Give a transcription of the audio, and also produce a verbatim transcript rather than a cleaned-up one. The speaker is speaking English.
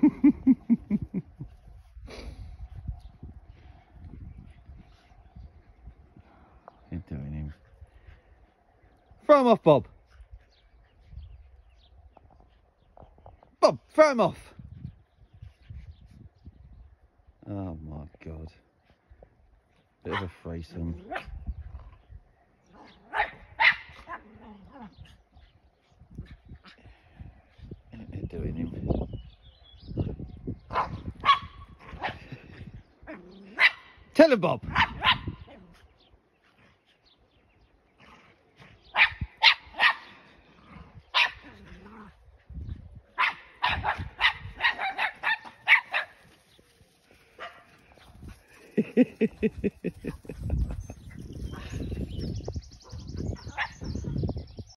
You're doing him. Throw him off, Bob. Bob, throw him off. Oh my God. Bit of a threesome. You're doing him. Tell him, Bob.